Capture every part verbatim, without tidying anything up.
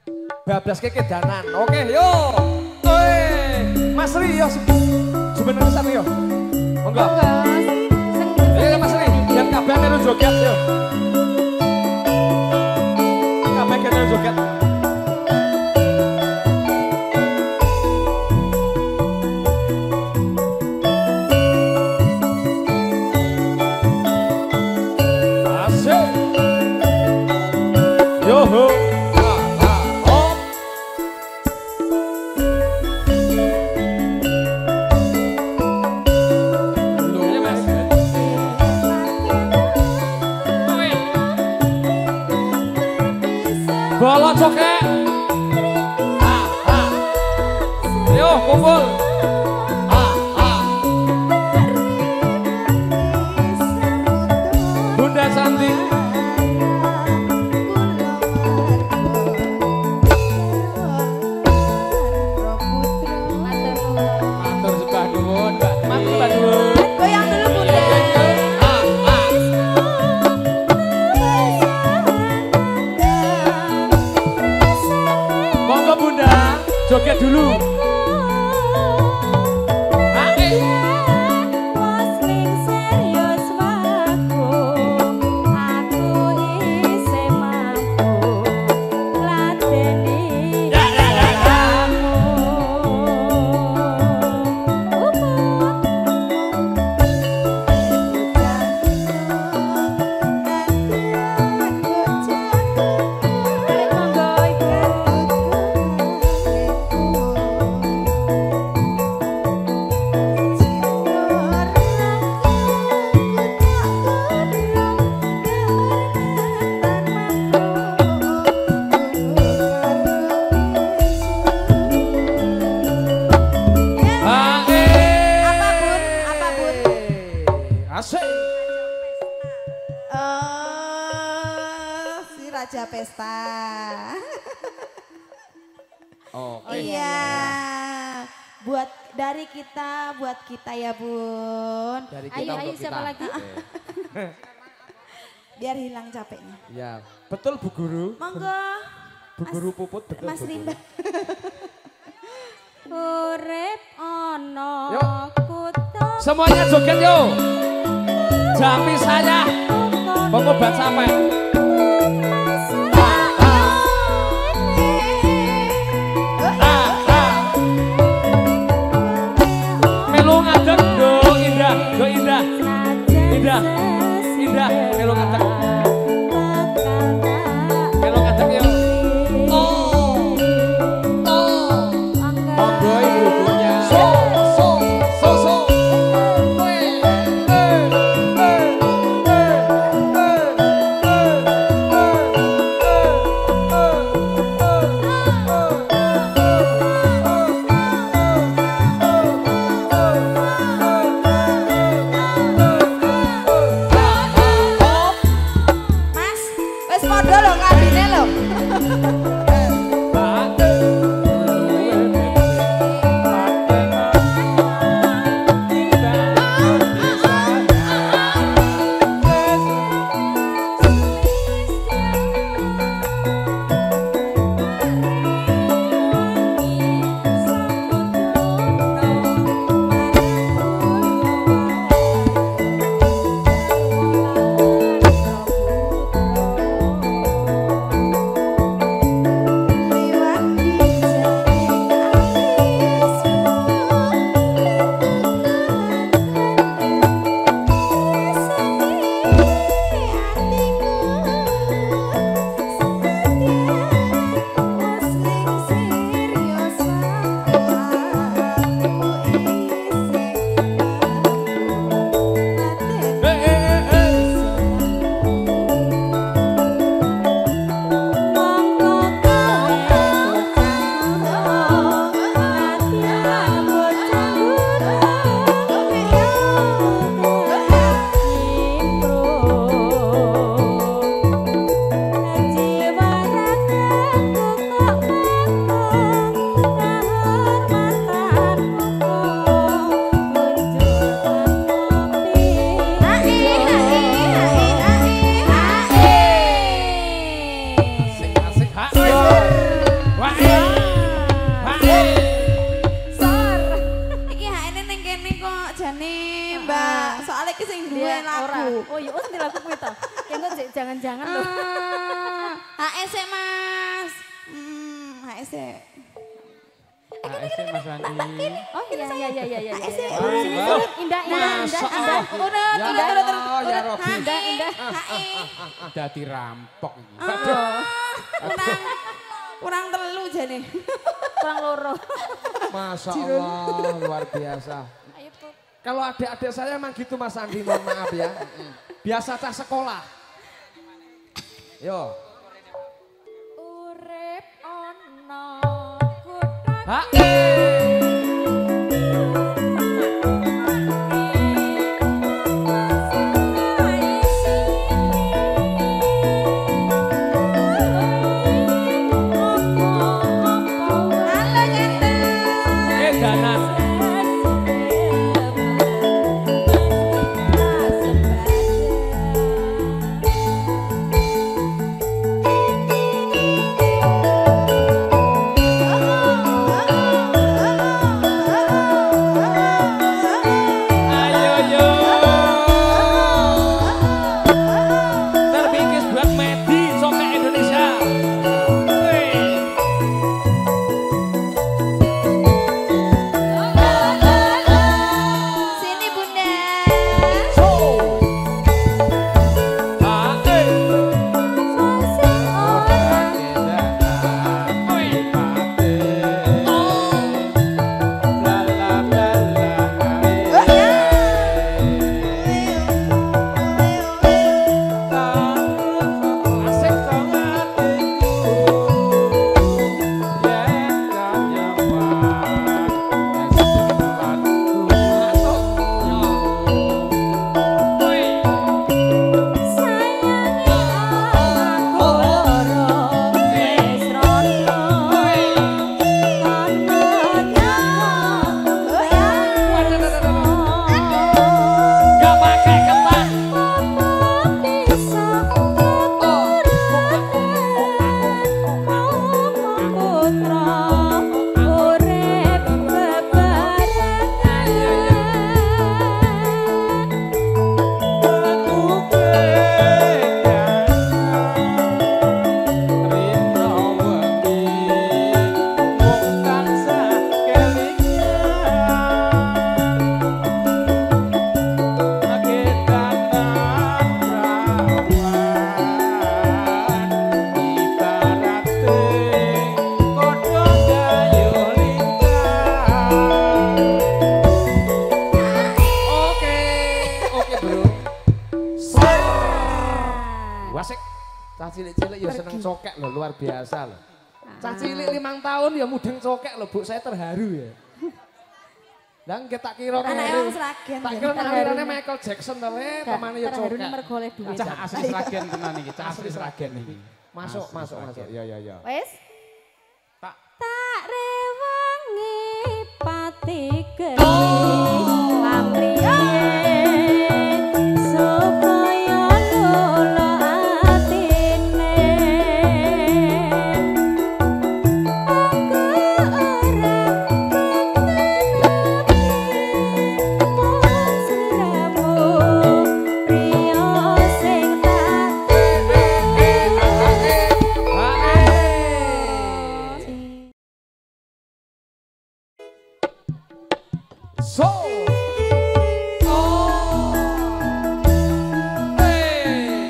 bablas kekedanan. Oke, yo. Oi, Mas Ri yo. Sebenarnya satu yo. Monggo. Ayo Mas Ri, yang kabeh melu joget yo. Kabeh kene joget. Asik. Yo ho. Bola cokek. Ah, ah. Yo kumpul. Ah, ah. Bunda Santi. Matur sembah nuwun, Mbak. Matur sembah nuwun. Goyang dulu Bunda. Ah, ah. Monggo Bunda, joget dulu. Asik. Oh, si Raja Pesta. Oh, Iya. Buat dari kita, buat kita ya Bun. dari kita Ayo, untuk ayo kita. siapa lagi? Biar hilang capeknya. Ya, betul Bu Guru. Monggo. Bu Guru Puput betul. Mas Bu Guru. Rimba. Urip ono Yuk. kuto. Semuanya joget yo. Jampi saya pengobat sampai. Melu ngadeg do indah, do indah. Indah. Indah melu ngadeg. Melu ngadeg yo. Oh. Oh. Monggo ibunya. So so so so. Mas, wes podo lho ngabine lho. duwe lagu. Oh iya, wis lagu kuwi to. Kengko jangan-jangan lho. H S Mas. Hmm, H S. H S Mas Andi. Oh iya iya iya iya iya. H S. Sini sini indah indah indah indah. Urut urut urut urut. Ya Robi. Indah indah. Dadi rampok iki. Kurang kurang telu jane. Kurang loro. Masya Allah, luar biasa. Ayo Put. Kalau adik-adik saya emang gitu Mas Andi, mohon maaf ya. Biasa cah sekolah. Yo. Urip ono kutha. Ha. cilik-cilik ya seneng cokek loh, luar biasa loh. Cah cilik limang tahun ya mudeng cokek loh, Bu, saya terharu ya. Dan kita kira kan anak yang Sragen. tak kira ngirane Michael Jackson to le, pamane ya cokek. Terharu mergo oleh duit. Cah asli Sragen tenan iki, cah asli Sragen iki. Masuk, masuk, masuk. Ya, ya, ya. Wes? Tak tak rewangi pati geni pamriye supaya lolo atine aku ora ketemu sliramu priya sing tak So, oh, hey,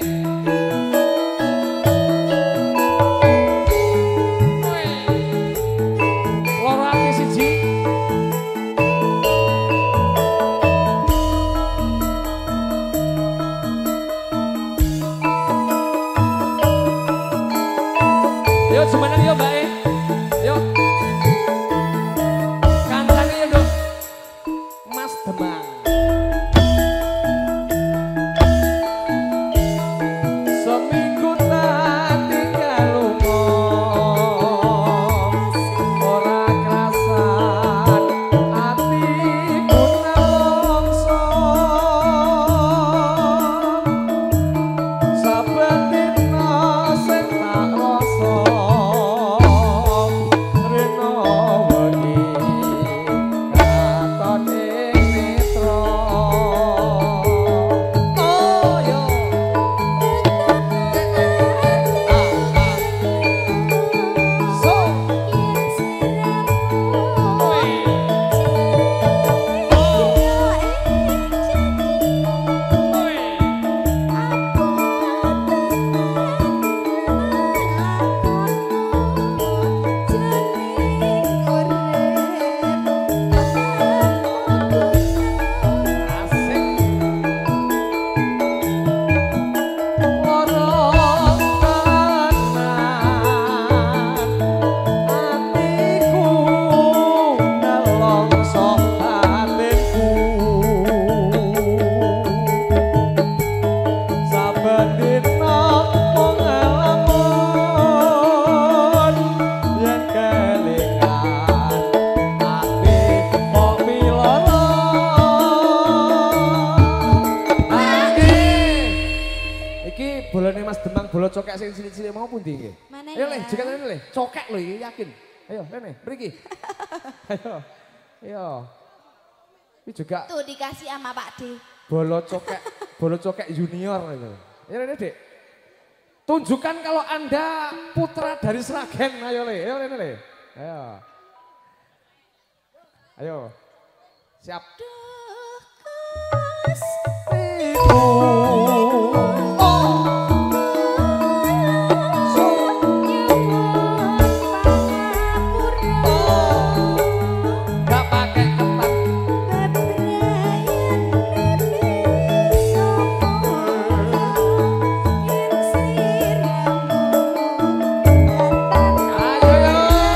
loro ati siji. Yo, jumeneng yo, Mbak. Yo. Kancane yo, Nduk. Mas Demang. Seminggu tak tinggal lunga, ora krasan atiku nelongso. Saben dina sing tak rasa Bola cokek sing cilik-cilik mau pundi nggih? Mana Ayo ya? Le, jika rene Le, cokek lho iki yakin. Ayo rene, mriki. Ayo. Ayo. Ini juga Tuh dikasih sama Pak D. bola cokek, bola cokek junior itu. Ayo rene, Dek. Tunjukkan kalau Anda putra dari Sragen. Ayo Le, ayo rene Le. Ayo. Ayo. Siap. Gak pakai ketat. Ayo yo.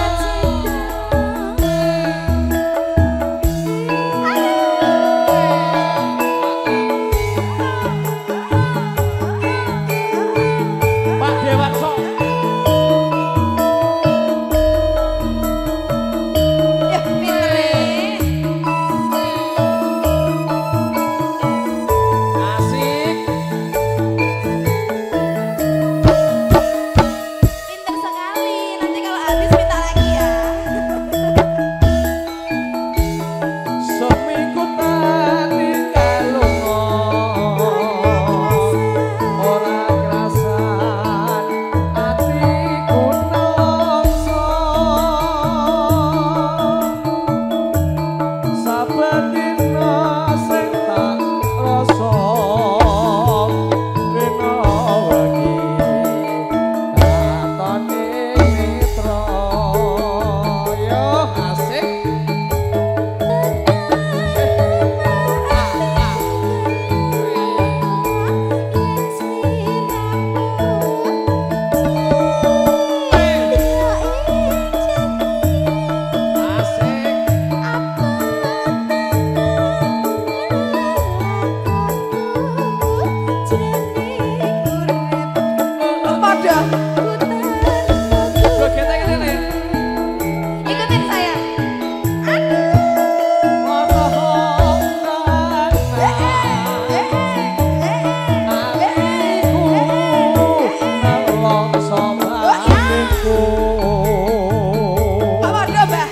Pak Dewanso. Ya pinter nih. Asik. Pinter sekali. Nanti kalau habis minta lagi ya. Seminggu tadi kalungo ora kerasan atiku nongso saben dina sing tak rasa rena wengi katone mitra yo asik. Asik. Pada Gue kita ini nih. ikutin saya. Apa Mbak?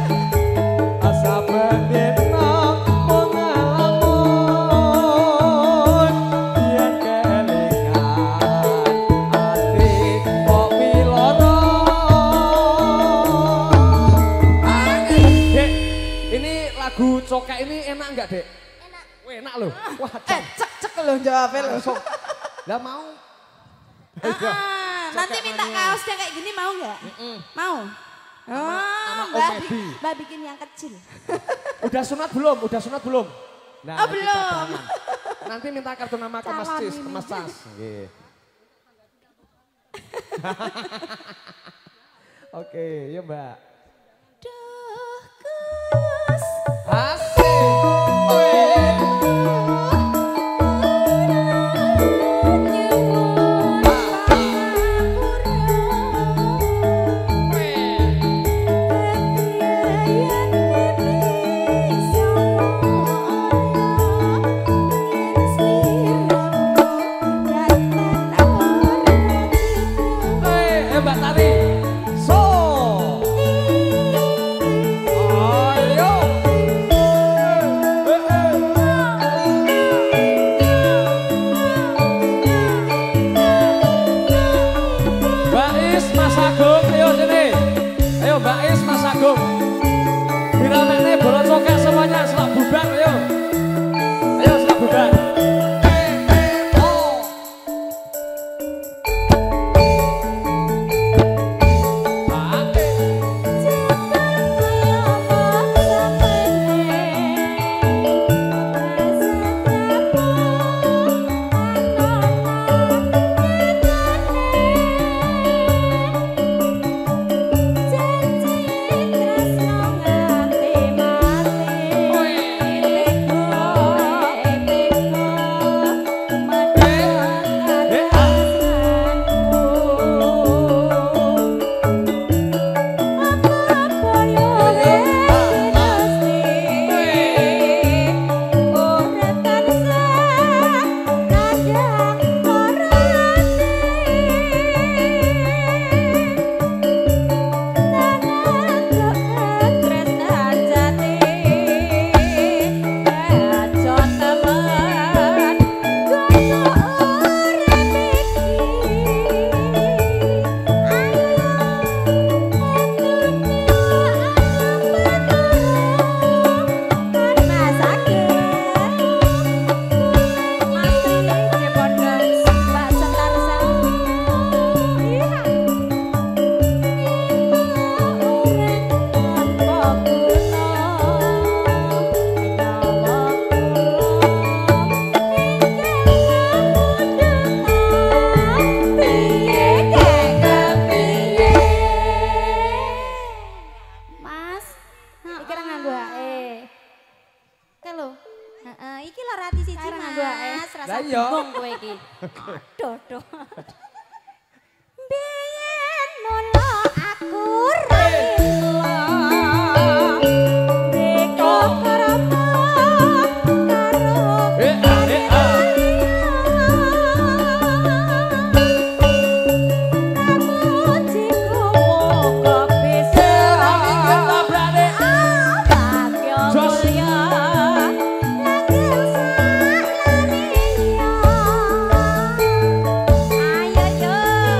Dek, ini lagu cokek ini enak enggak, Dek? Enak. Wah, enak loh. Wah, Eh, cak. cek cek lo jawabnya lo. Langsung. Lah mau. Ah, nanti minta kaosnya kayak gini mau nggak? Mau. Oh, sama Om mbak, Edi. bi- mbak bikin yang kecil. Udah sunat belum? Udah sunat belum? Nah, Oh, itu belum. cadangan. Nanti minta kartu nama ke Mas Calon Cis, ke ini. Mas Tas. Nggih. Oke, ya Mbak. Duh, Gus. Asik. Wih. Eh, Mbak Tari. So. Ayo. Eh, eh. Mbak Is, Mas Agung, ayo sini. Ayo Mbak Is, Mas Agung. Diramekne bola cokek semuanya, selak bubar, ayo. Ayo selak bubar. Eh, eh, oh. Mbak Eh. Ayo. Bingung kowe iki. Aduh, aduh. Biyen mula aku rela beko krama karo Eh, ah, eh, ah. mujiku moko bisa Ingat labrane. bagyo Jos. mulya langgeng salaniya ayo yo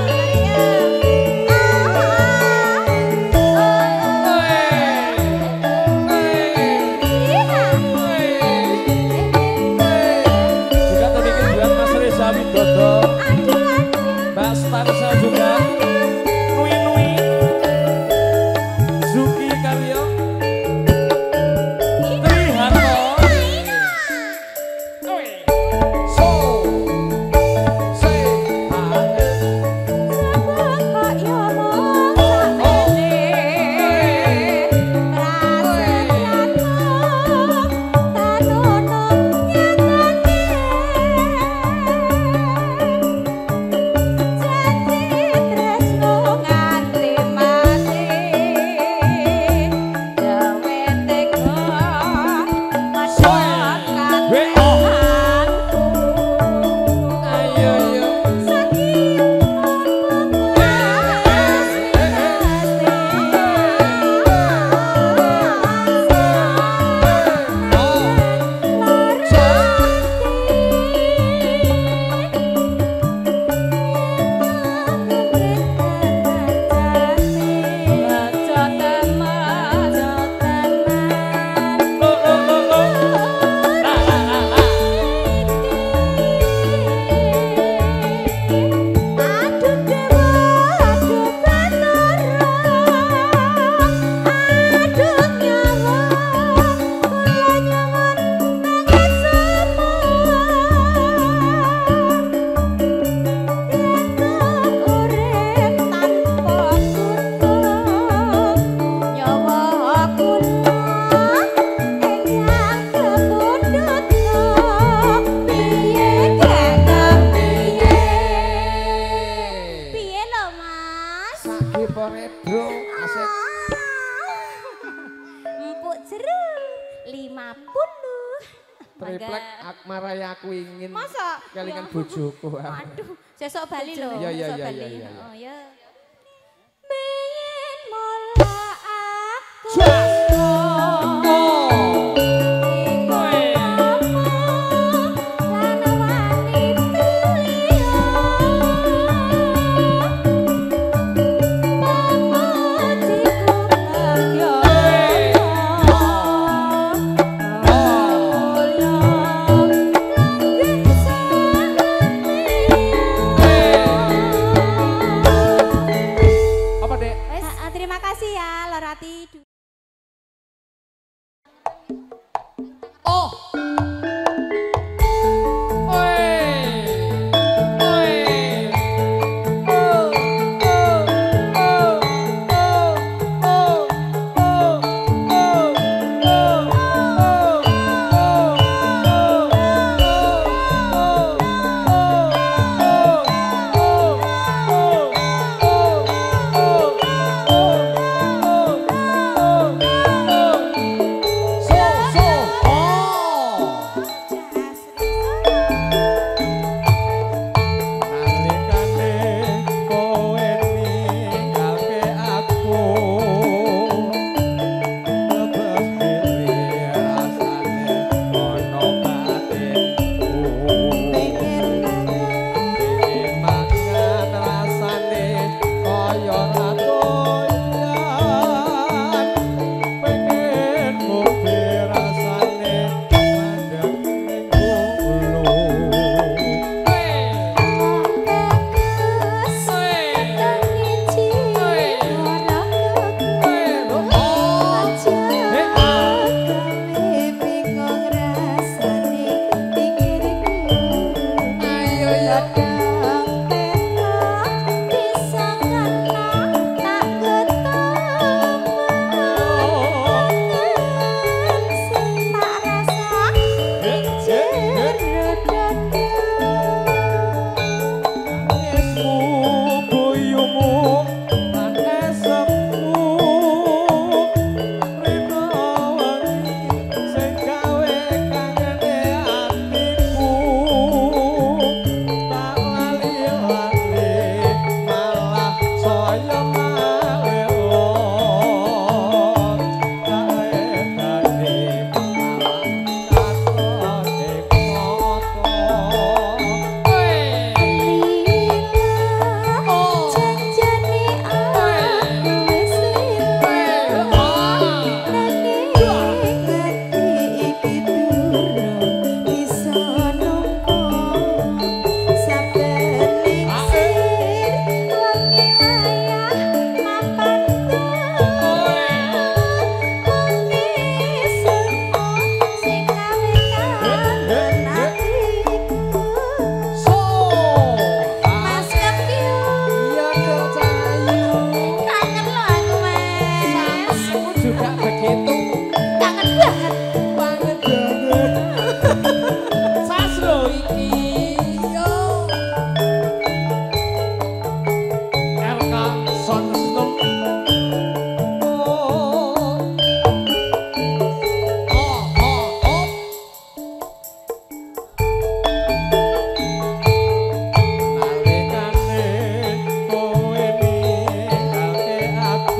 Juga tadi kita buat Mas Reza Widodo, Mbak Starsa juga, Nui Nui, Zuki Karyo, Triharto, So, Se, Ha, We, Oh, ayo yo, Lo, lo, lo, lo, La, la, la, la. Aduh dewa, aduh batara, aduh nyawa, kula nyuwun nangis semua. Yen urip tanpa gunung, nyawa kula ingkang kepundhutna, piye kek piye? Piye lho, Mas? Saki pore bro, asik. Empuk jeru lima puluh. Triplek Akmaraya aku ingin Masa? kelingan Ya. bojoku. Aduh, sesok Bali lho. Iya, iya, sesok iya, Bali. iya, iya. Oh ya. Biyen mula aku Jas. iku Oi. lan wani tuliya. Pamujiku bagyo mulya langgeng salaniya.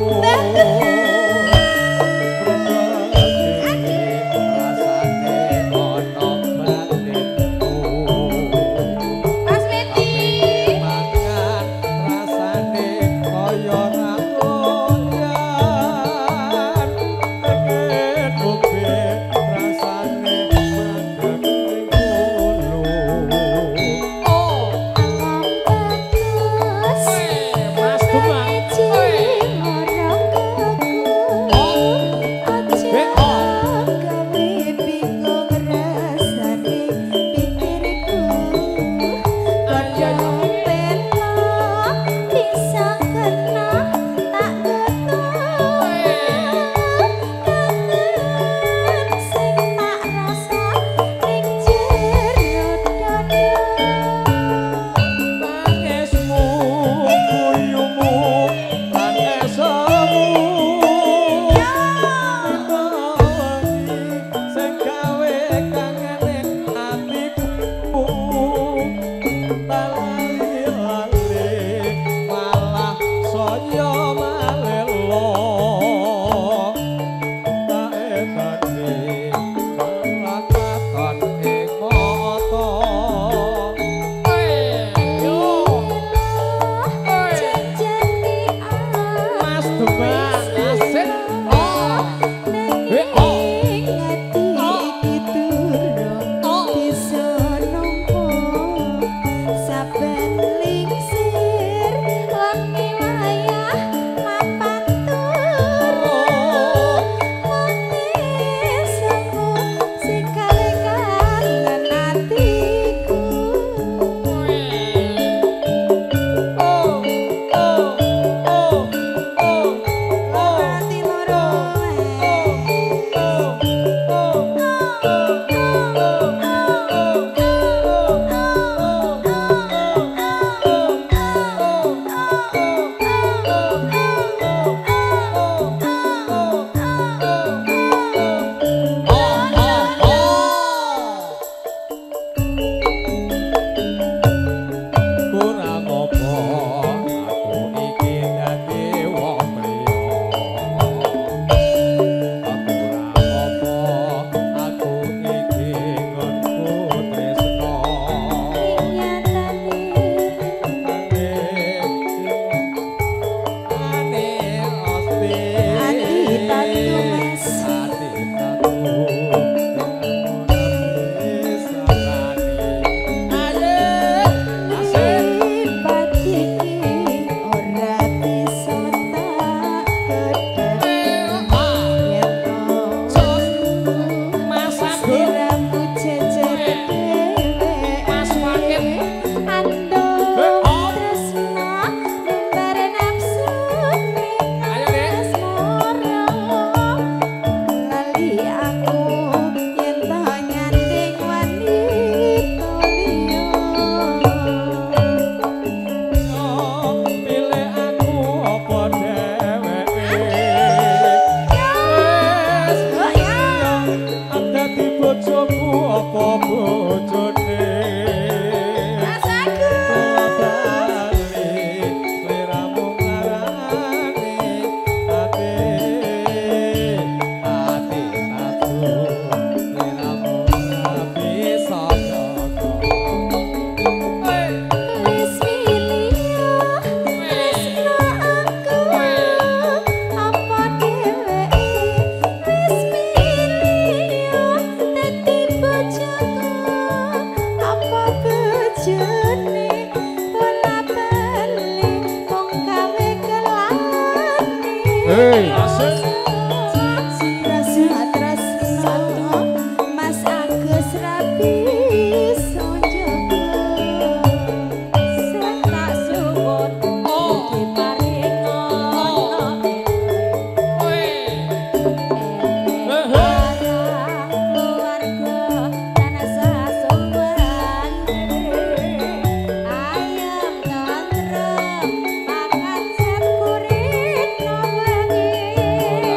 Ayam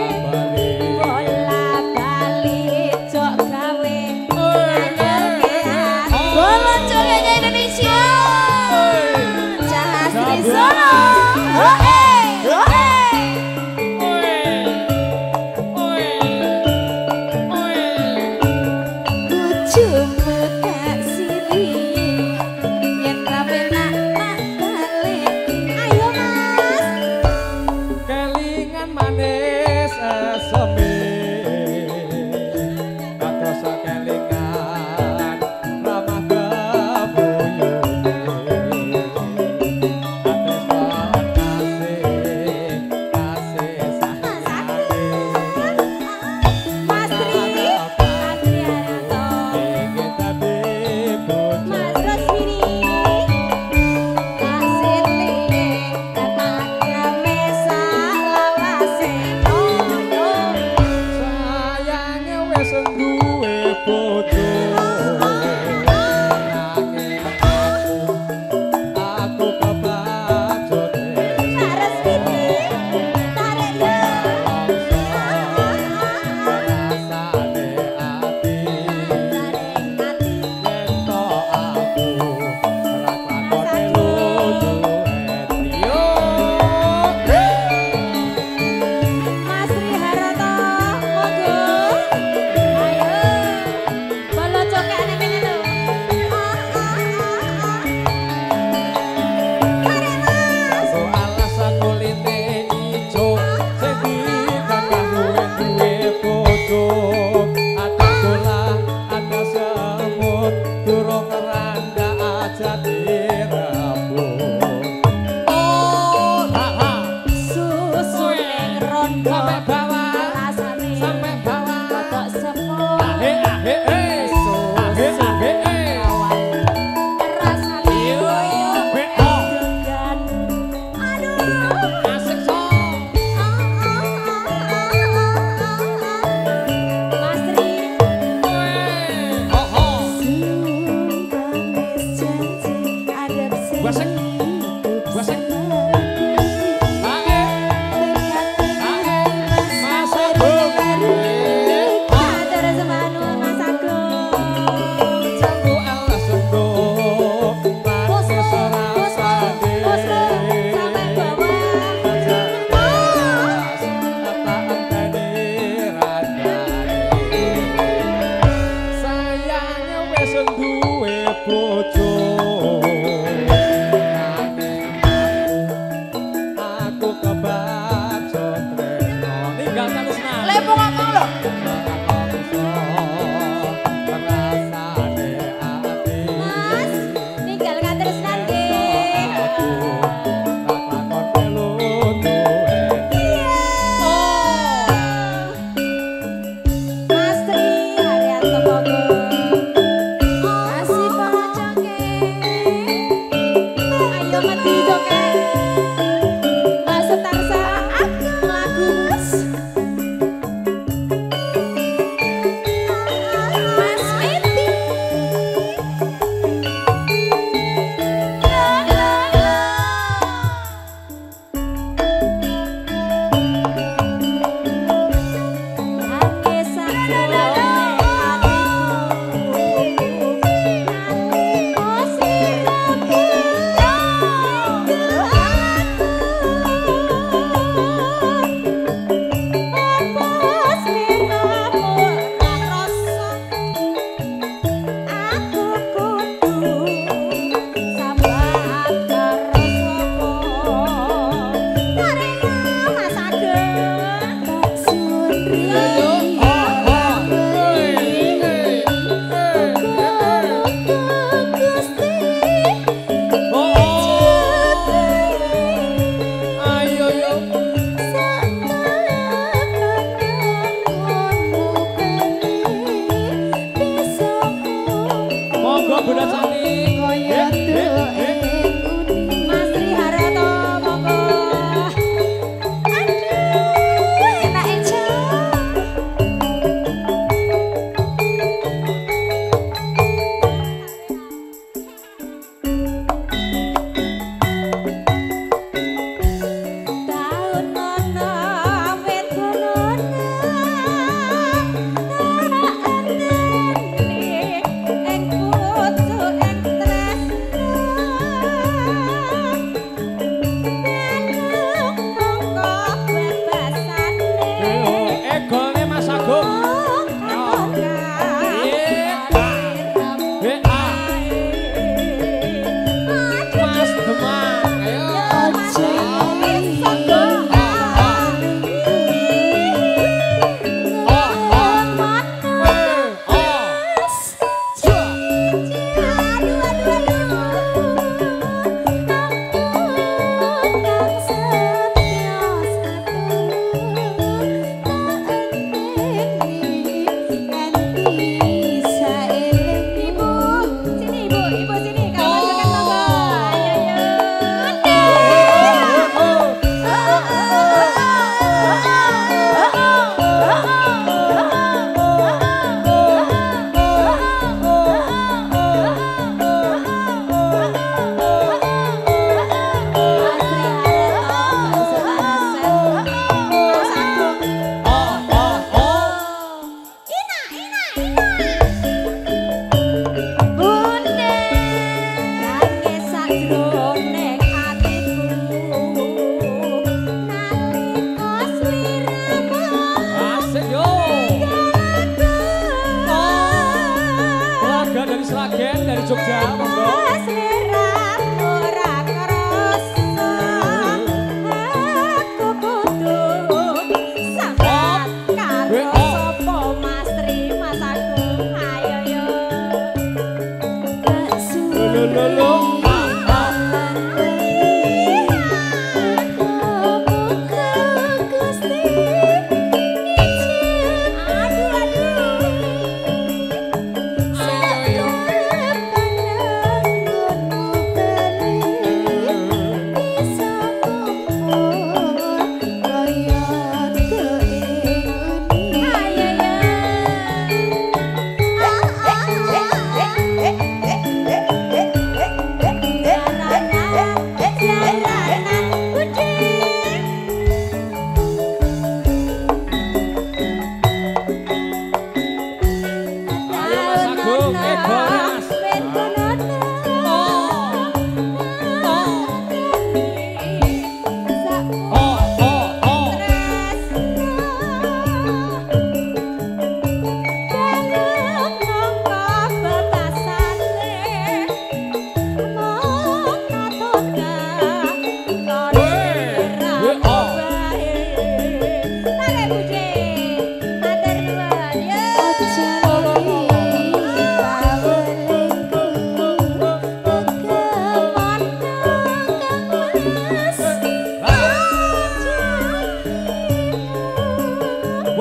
aku kebaco tresno ninggalkan Usna. Lepo ngomong lho. Mas, ninggalkan tresnan nggih. Mas Tri Haryanto Bogor. Kasih pojoke. Ayo mati joke. Mas Tarsa.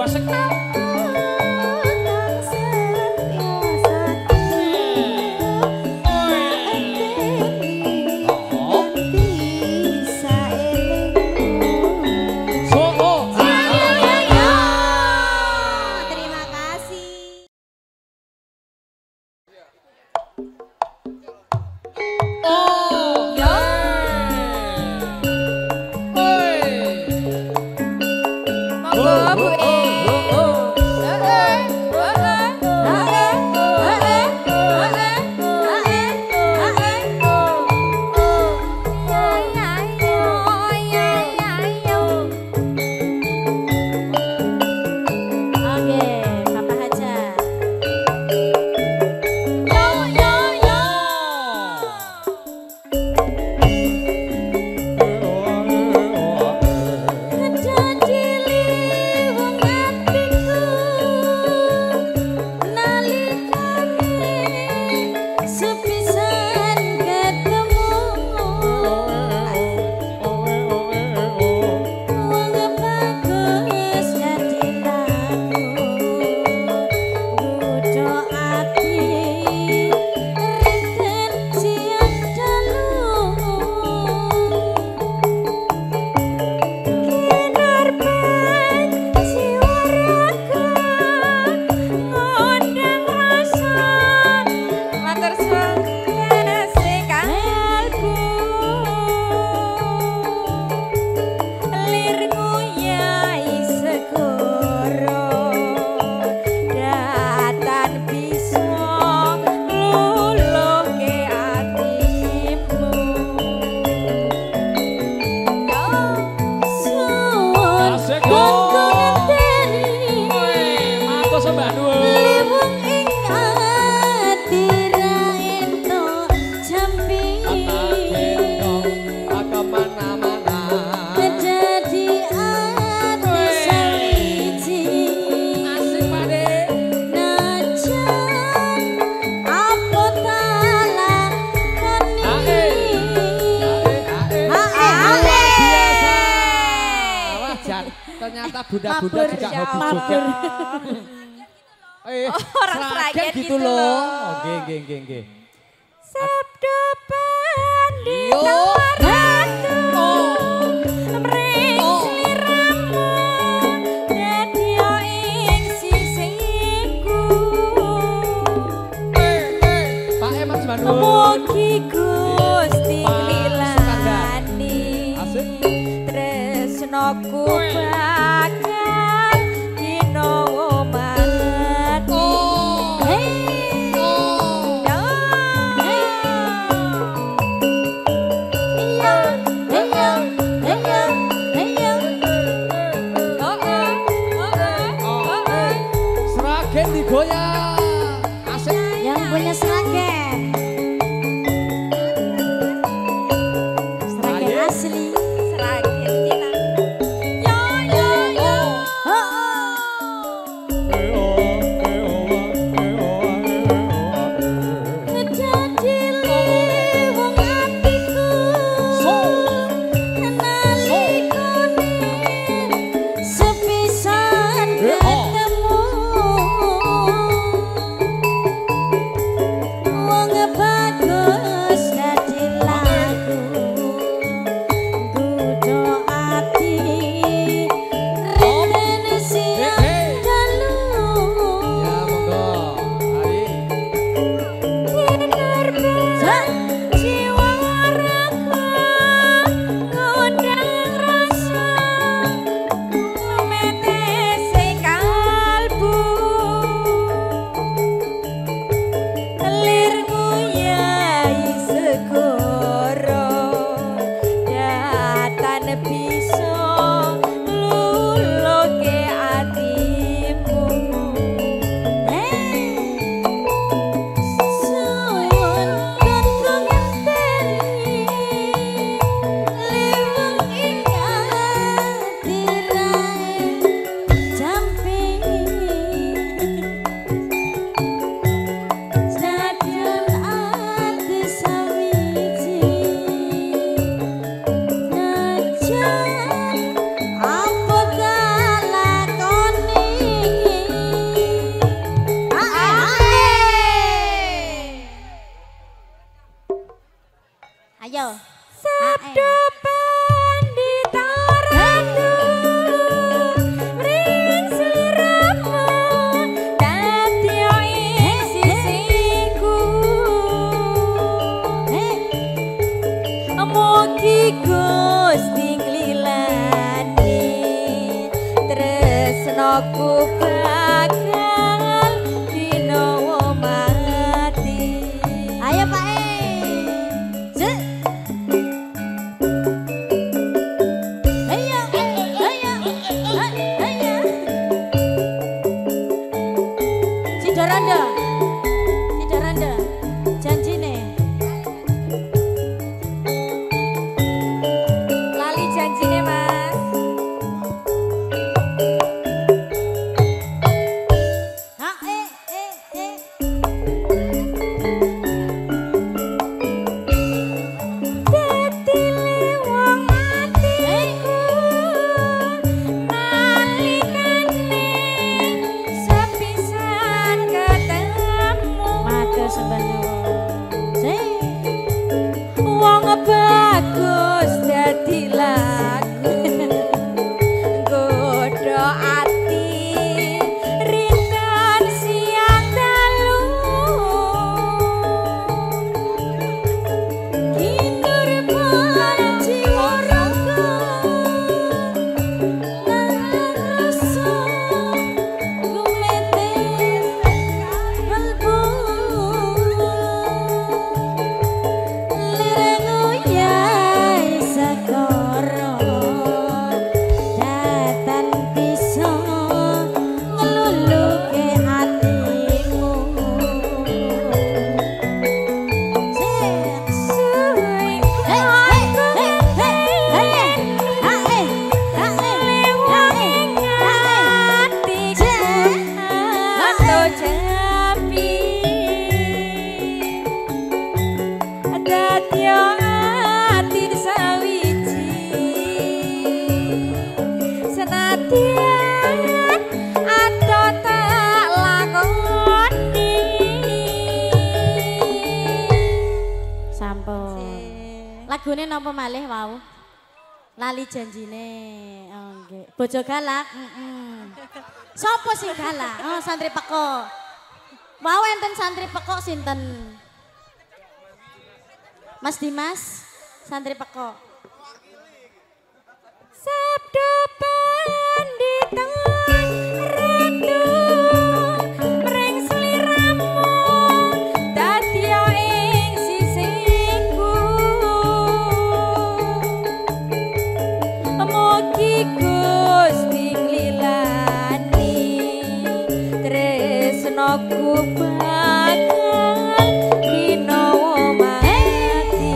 asik. Ternyata budak-budak juga hobi joget. Eh, orang Sragen gitu, gitu loh. loh. Oke, oke, oke, oke. Sabda pandita waratu mring sliramu dadya ing sisihku. Pak Emas Bandung. Mugi Gusti nglilani tresnaku bakal ginawa mati. Sragen digoyang. Asik. Yang punya Sragen. Sragen asli. Sragen kita. Yo yo yo. Jadi wong atiku. Nalikane sepisan ketemu. tresnoku bakal dinowo mati. Ayo Pak E. Zek. Ayo, ayo, ayo. Si Doranda. Si Doranda. Janjine. Lali janjine Mas. Ha eh eh eh. Dadi wong atiku nalikane sepisan ketemu. Matur sembah nyuwun. Zek. Wong bagus dadi lagu godho ati rindan siang dalu kindur bareng jiwa raga nang rasa gumetes kalbu Lagune napa malih wau? Lali janjine. Oh nggih. Bojo galak. Heeh. Sopo sing galak? Oh santri peko. Wau enten santri peko sinten? Mas Dimas, santri peko. Sabda pandita redu mring sliramu dadi ing sisingku mugi Gusti nglilani tresnoku bakal dinowo mati.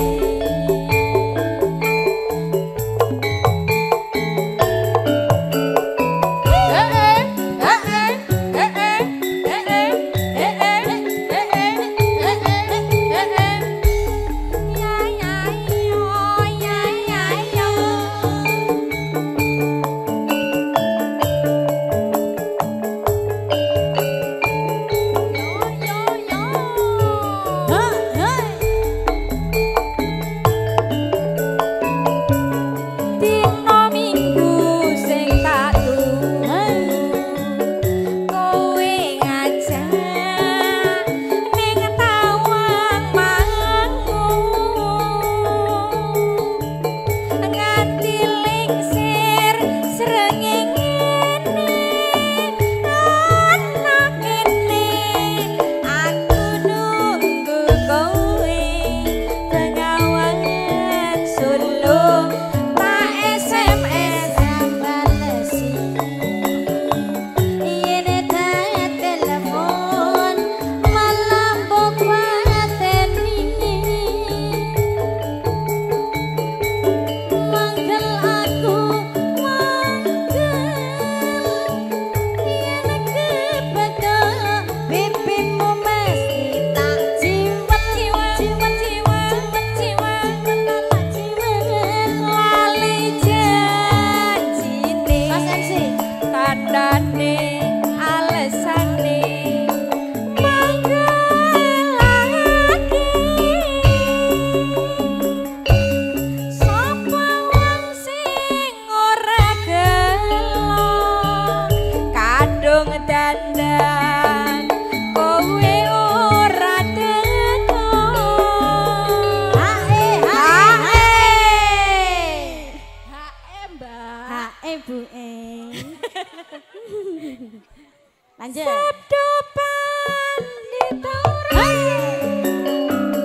Bu Eng. Lanjut. Sabdo pandita ora.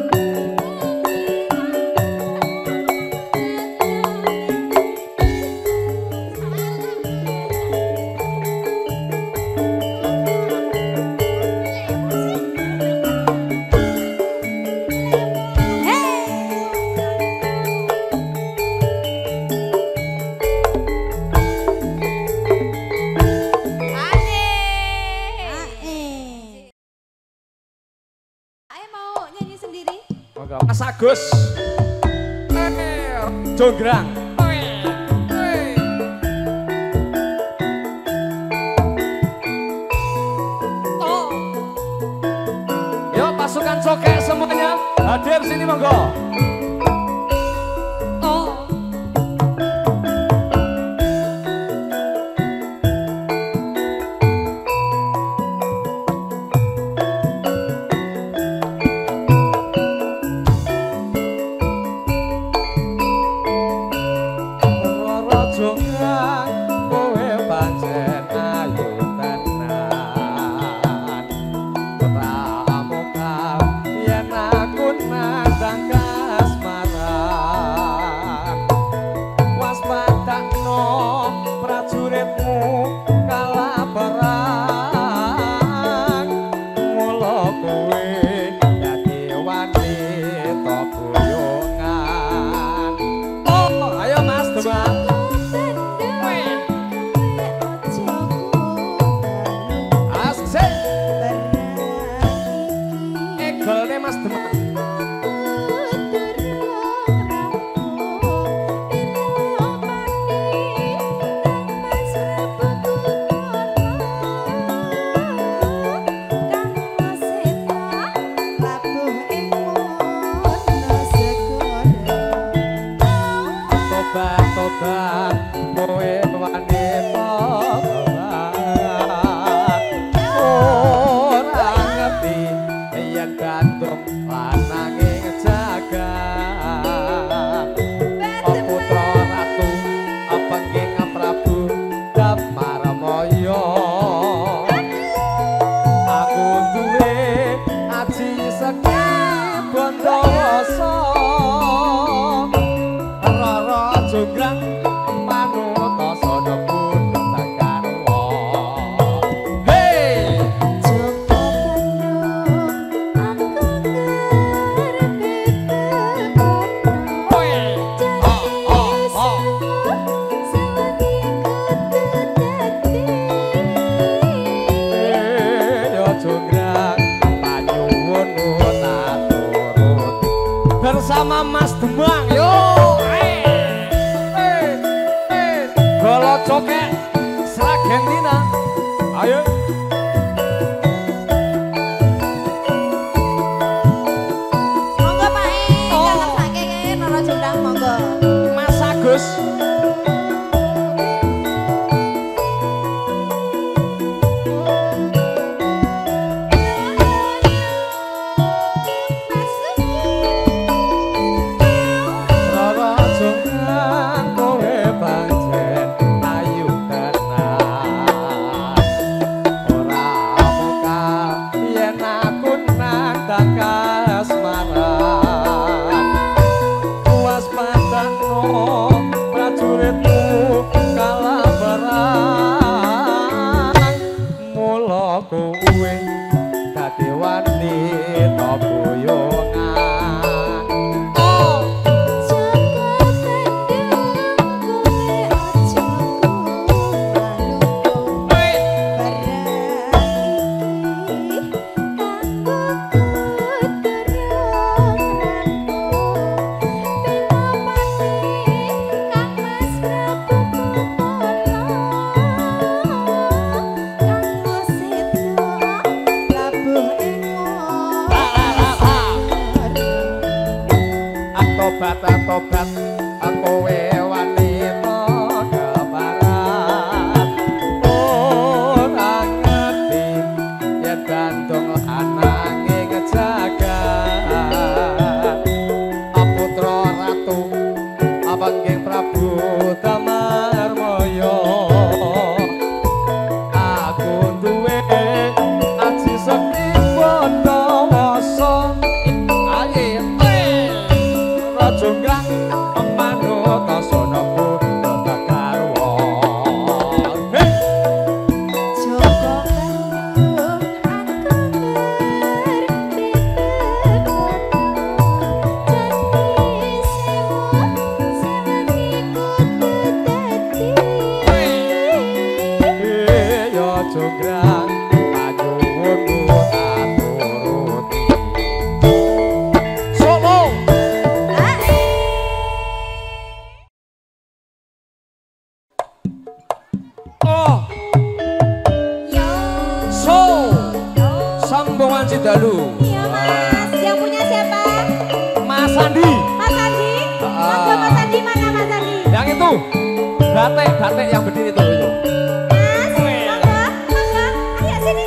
Ayo mau nyanyi sendiri? Monggo. Mas Agus. Jonggrang. Oh. Yo pasukan cokek semuanya hadir sini monggo. Oh. Bersama Mas Demang, yo, hey, hey, hey, Golo Cokek, Sragentina, ayo. Monggo Pak E, jangan sakit Noro Jonggrang monggo. Mas Agus. Ora Oh. Yo. So. Sambungan Cidalu. Iya Mas, yang punya siapa? Mas Andi. Mas Andi? Monggo Mas Andi, mana Mas Andi? Yang itu. Batik, batik yang berdiri itu. itu. Mas, monggo, monggo. Ayo sini.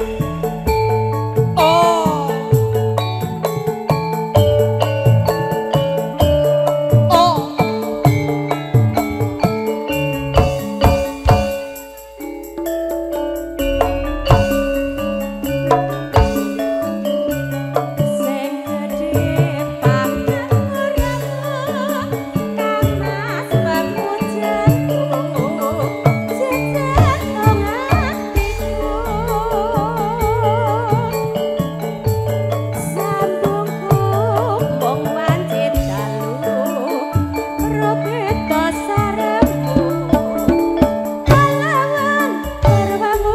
Oh. Oh. Sing gedhe pangeran Kang Mas pamujanku jejak tong atiku sambungku mung wancit dalu robeta saremmu pahlawan garwamu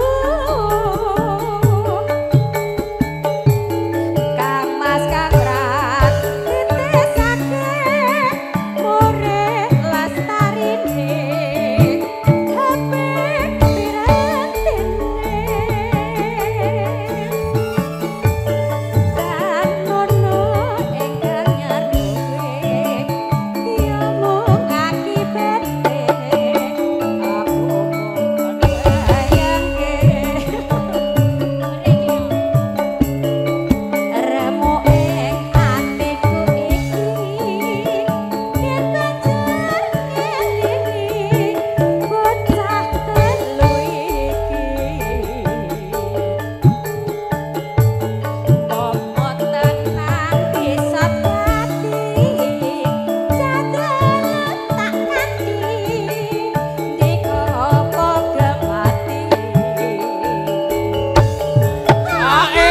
Kang Mas Kangrat ditesake more lastarine hape pirantine dan nono enggal nyaruwe ya mung akibate aku mung bayangke remo ing atiku iki yen banjur ngelingi bocah telu iki momot tenan bisa pati jadul tak nganti ndika apa gemati Ae.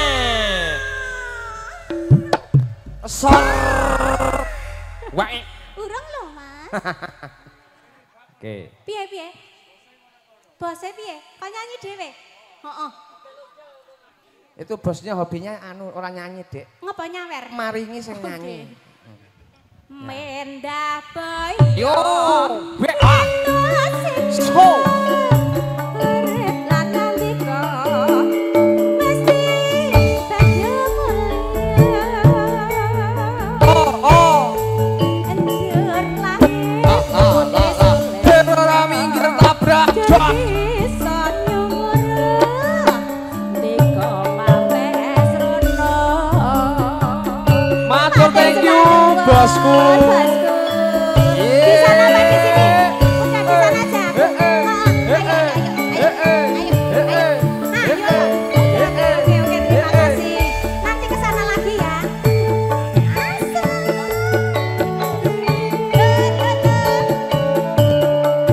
Sor. Wae. urung lho Mas Oke. piye piye bose piye kok nyanyi dhewe heeh Itu bosnya hobinya anu orang nyanyi, Dek. ngapa nyawer Maringi sing nyanyi. mendah bayi Yo. We ah. So. urip lan nalika mesti banyu mulia Oh oh. anjur lahir Ah, ah, ah, ah. Ora minggir tabrak. Dak. bisa nyuwur ndika mawes rono Matur thank you, bosku. Bosku. Di sana apa di sini? Udah di sana aja. Ayo, ayo, ayo, ayo, ayo, ayo. Ah, yuk. Oke, oke, terima kasih. Nanti ke sana lagi ya. Asal. Duh, duh, duh.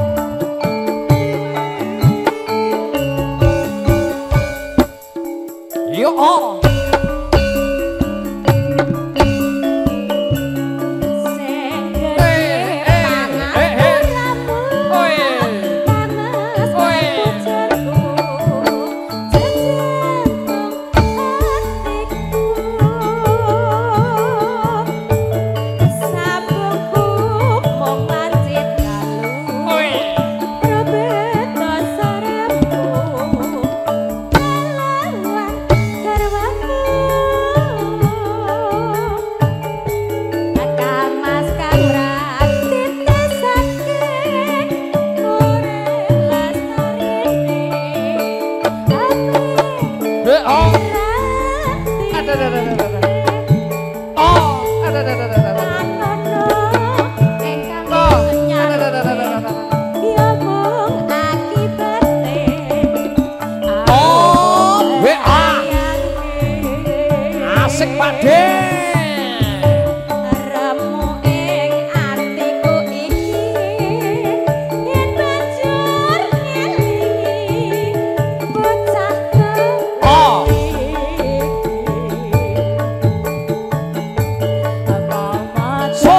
Yo oh. Sing Eh, gedhe eh, pangan eh, eh. uramu. Oi. Panas Oi. pamujanku, jejak hatiku. Sambungku mung wancit dalu, Oi. robeta saremmu, pahlawan garwamu. Kang Mas Kangrat ditesake more lastarine Eh oh. Ada ada ada ada. ada. Oh, ada ada ada ada. ada. Oh, ada ada ada ada. ada. ya mung akibate Oh, we ah. Asik Pak De. Remu ing atiku iki yen banjur ngelingi bocah Oh. So.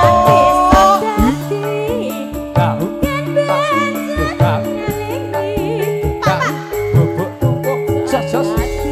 Tahu. Tahu. Papa. Bubuk tumpuk. Jos jos.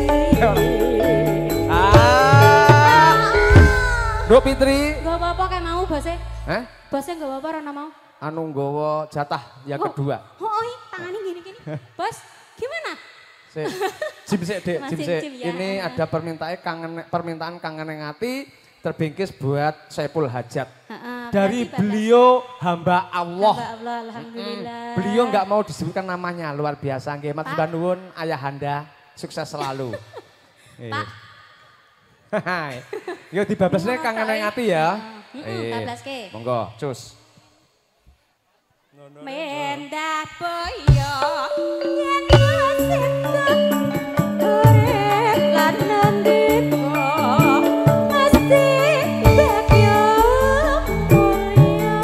Ah. Nduk Fitri. Gak apa-apa kayak mau bosnya. Hah? Bosnya gak apa-apa Rona mau. Anu nggawa jatah yang kedua. Oh, oh, tangannya gini. Bos, gimana? Sik. Jim sik, Dek, Mas Jim Jim, sik. Jim, ya. Ini ada permintaan kangen permintaan kangen yang hati terbingkis buat Saiful Hajat. Heeh, Dari berarti Bapak- beliau hamba Allah. Hamba Allah, alhamdulillah. Beliau nggak mau disebutkan namanya, luar biasa. Nggih, Mas Pak. Nuwun ayahanda sukses selalu. Pak. Hai. Yo dibabasne kangen yang hati ya. Heeh, Eh, babaske. Monggo, cus. Mendah boyo yen wasit urip lan nandika mesti bagyo mulya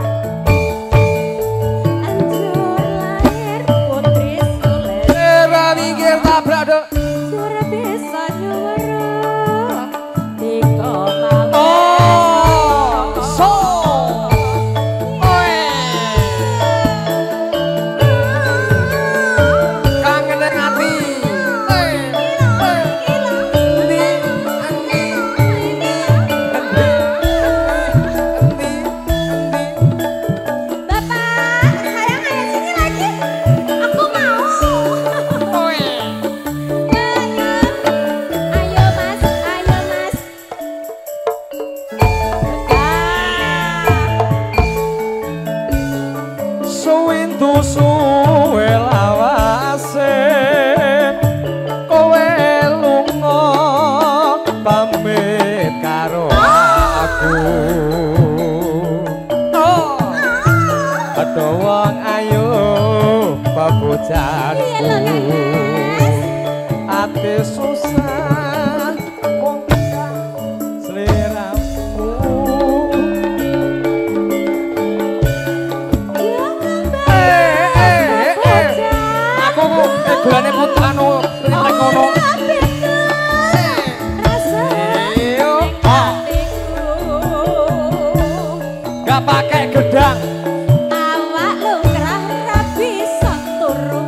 anjur lahir putri Sule Era minggir tabrak dok. sur bisa nyuwara dika malam Oh, so. Kangen yang hati. Bapak, sayang ayo sini lagi. Aku mau. Ayo Mas, ayo Mas. Suwindu suwe lawase kowe lunga pamit karo aku oh padha wong ayu pabujanku Iya lho, Mas. ati susah wong sliramu aku eh golane putu anu nek ngono iyo gak pakai gedang Awak lumrah ra bisa turu.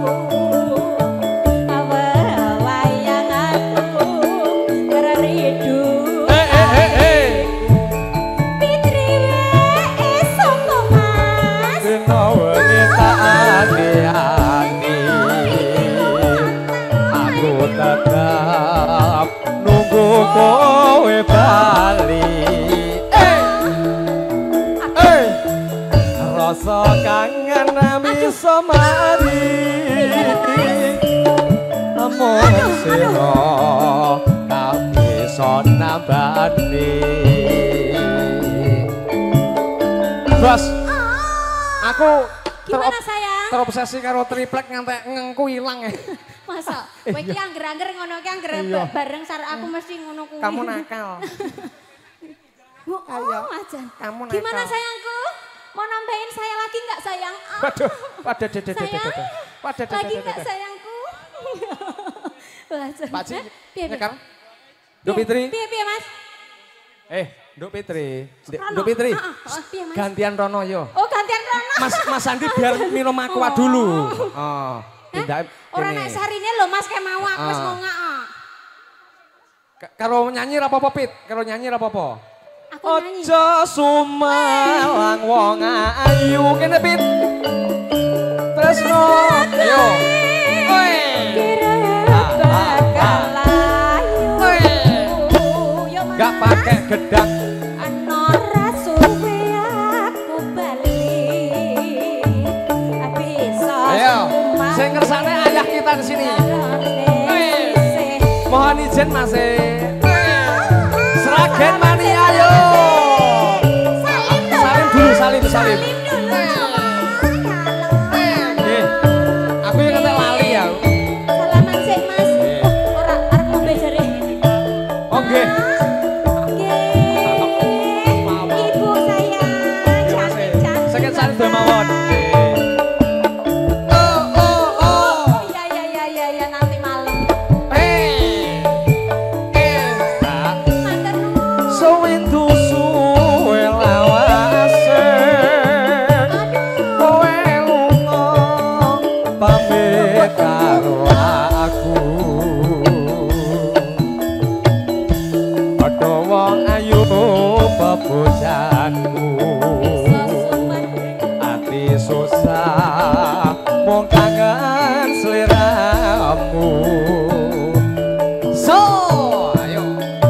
Awak wayang aku ngeridu. eh eh eh eh Fitri wae sapa Mas? dina wengi tak ati-ati aku tetap nunggu kowe bali eh eh rasa kangen bisa mari amung sira tak bisa nambani Bos aku Gimana terop- sayang? terobsesi karo triplek ngantek ngengku ilang ya Masa? Kowe iki angger-angger ngono ki angger Iya. bareng sar aku mesti ngono kuwi. kamu nakal Oh, Ayo. Macan. Kamu nakal. Gimana sayangku? Mau nambahin saya lagi nggak sayang? Ah, waduh waduh waduh waduh sayang, waduh waduh lagi waduh nggak waduh sayangku? Macan. Pak Ci, Piye, piye? nyekar Duk Fitri Piye, piye Mas? eh Duk Fitri Dek, Rono. Duk Fitri Ah, ah, oh, piye Mas? gantian Rono yo Oh gantian Rono. Mas Mas Andi biar minum aqua dulu oh tindak Orang ini. nek sarine lho Mas kayak mau aku wis Ah. ngongak. ah. Ka- Karo nyanyi ra apa-apa Pit karo nyanyi ra apa-apa Aku nyanyi. Ojo sumalang wong ayu kene Pit Tresno ayo Oi Kira Ah, ah, bakal layu. Oi. Yo Mas. gak pakai gedang Ana rasuwe aku bali. Bisa ayo sumalang sing ngersane ayah kita di sini sih. mohon izin Mas e. Seragen mani ayo Salim dulu. salim dulu salim salim Salim dulu. Nggih. Aku yang ngetek lali ya. Salaman sih Mas. Iya. Oh, ora arep ngombe jare. Oh nggih. Nggih. Ibu sayang, cantik-cantik. Sakit salim mawon. Oh oh oh. Oh iya iya iya iya iya nanti malam. Eh. Eh. Matur nuwun. Sewindu suwe lawase. Kowe lunga pamit karo aku. Padha wong ayu bebojanku. Ati susah mung kangen dan seleramu. So, ayo.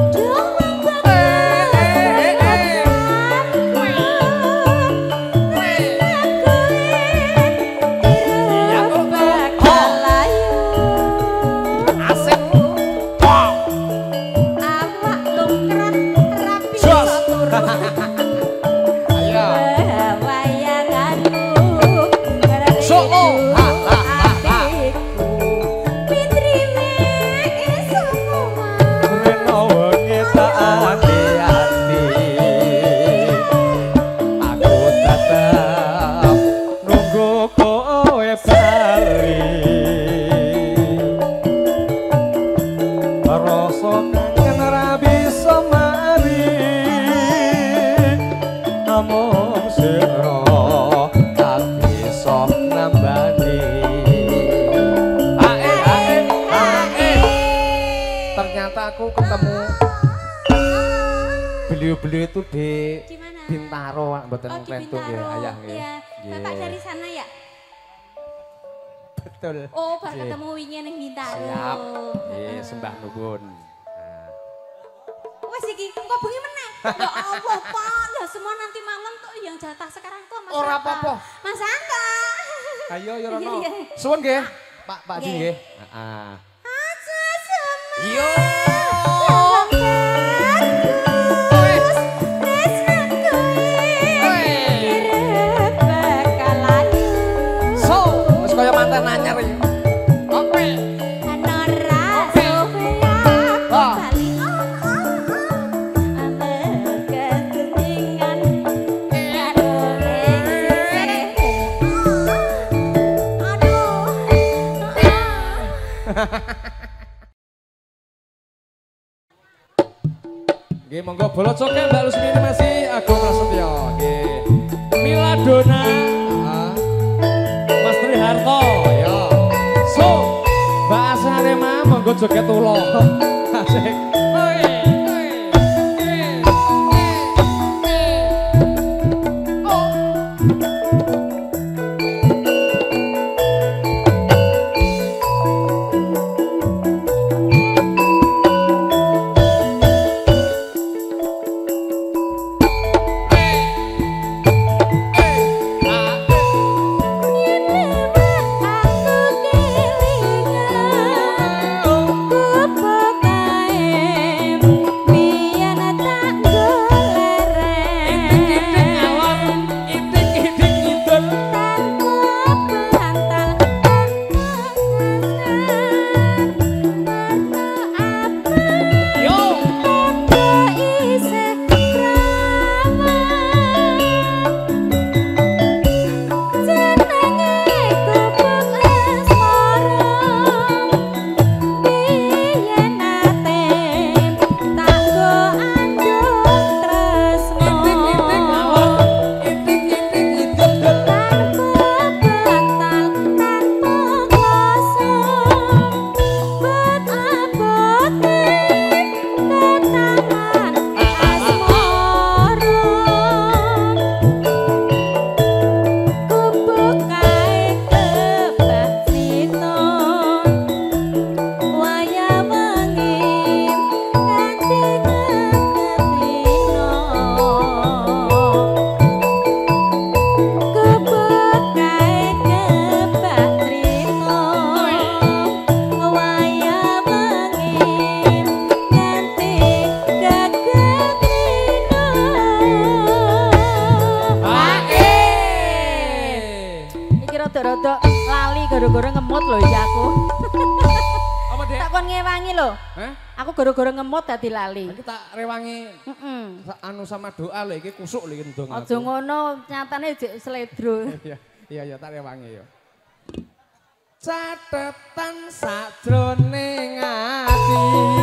Beliau-beliau itu di Bintaro, mboten oh, Klentung ya, ayah nggih. Iya. Bapak dari sana ya? Betul. Oh, baru ketemu wingi ning Bintaro. Siap. Nggih, sembah nuwun. Wes iki, engko bengi meneh. Ya Allah, Pak. Lah semua nanti malam tuh yang jatah sekarang tuh Mas Ora Angka. apa-apa. Mas Angka. Ayo ya Rono. Iya, iya. Suwun nggih, Pak Pak Ji Nggih. nggih. Heeh. Aja sama. Yo. Kaya mantan anyar iki. Oke. Nora Sofia. Bali. Ambek ketinggan. Karo Nggih, monggo bola cokek Mbak Lusmini masih Agung Prasetyo. Nggih. Miladona. Heeh. Mas Triharto, ya. So, Mbak Asa Arema monggo joget ulo. Asik. Oi, oi. rada-rada lali gara-gara ngemut lho iki aku. Apa, Dek? Tak kon ngewangi lho. Hah? Aku gara-gara ngemut dadi lali. Iki tak rewangi Heeh. anu sama doa lho iki kusuk lho iki ndong aku. Aja ngono, nyatane jek sledro. Iya, iya iya tak rewangi ya. Catetan sajroning ati